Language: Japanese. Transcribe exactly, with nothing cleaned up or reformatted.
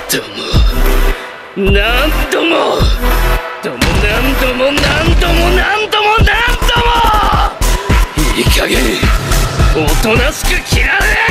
度も何度もども何度も何度も何度も何度もいい加減おとなしく切られや！